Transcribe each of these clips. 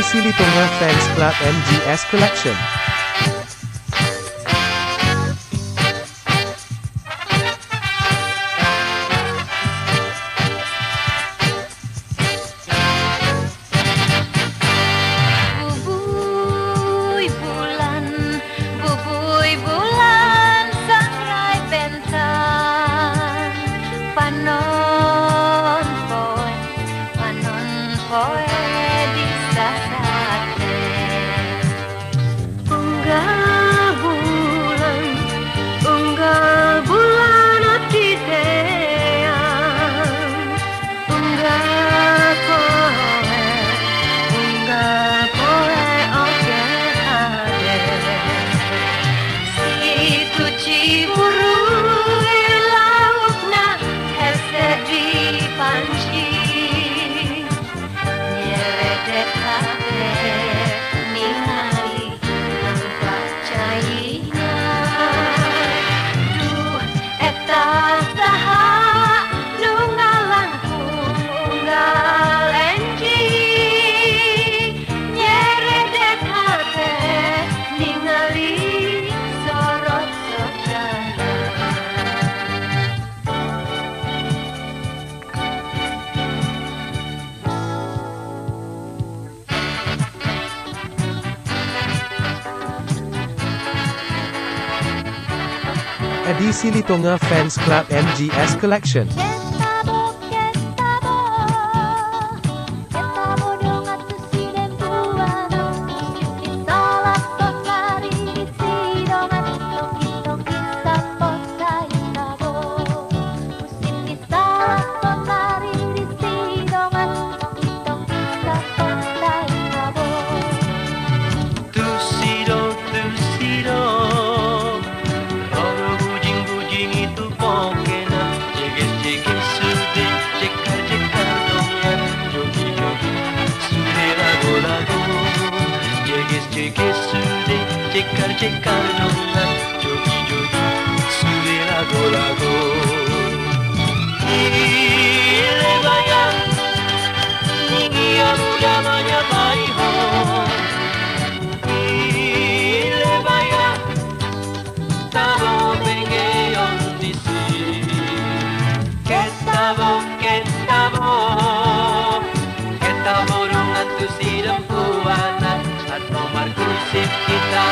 Silitonga Fans Club MGS Collection. Bubui bulan, sangrai bentang, panon poe di sasate. Unggah bulan abdi teang, unggah poe oge ade. Situ Ciburui laukna hese di panci, nyeredek hate ningali nampak caina. Duh eta saha nu ngalangkung unggal enjing, nyeredek hate ningali sorot sodara. Edisi Silitonga Fans Club MGS Collection. Cekar dongan, jogi-jogi, sudah lago-lago. Ile bayang, ningi muda manyapai ho. Ile bayang, tabo bengeyon disi. Ketabo dongan tu sidang puanan, atau markusip kita.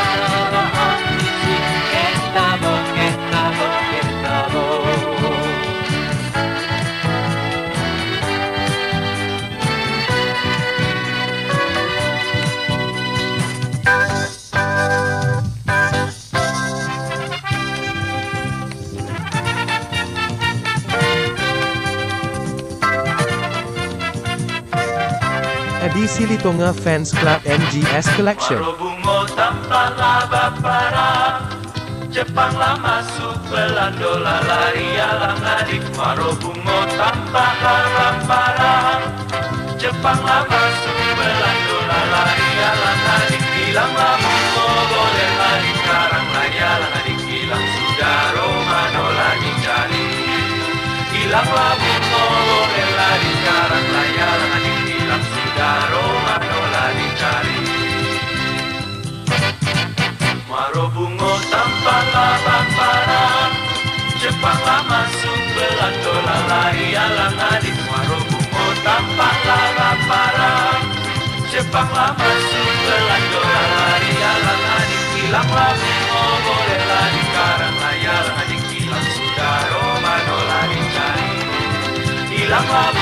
Edisi Silitonga Fans Club MGS Collection. Marobungo tanpa laba parang, Jepanglah masuk Belanda lari alang adik. Marobungo tanpa laba parang, Jepanglah masuk Belanda lari alang adik. Hilanglah bungo boleh lari sekarang layalang adik. Hilang sudah Romano lagi cari. Hilanglah bungo boleh lari sekarang layalang adik. Hilang sudah Romano lagi cari. Marobungo tanpa laba parang, Jepanglah masuk Belanda lari alang adik. Marobungo tanpa laba parang, Jepanglah masuk Belanda lari alang adik. Hilanglah bungo boleh lari sekarang layalang adik. Hilang sudah Romano lagi cari. Hilanglah